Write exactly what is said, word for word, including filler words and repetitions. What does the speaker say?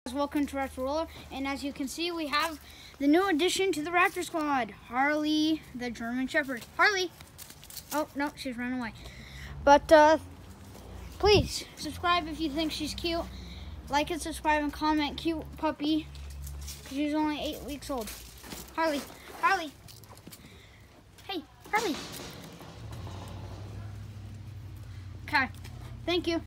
Welcome to Raptor Roller, and as you can see, we have the new addition to the Raptor Squad, Harley, the German Shepherd. Harley! Oh, no, she's run away. But, uh, please, subscribe if you think she's cute. Like and subscribe and comment, cute puppy, because she's only eight weeks old. Harley, Harley. Hey, Harley. Okay, thank you.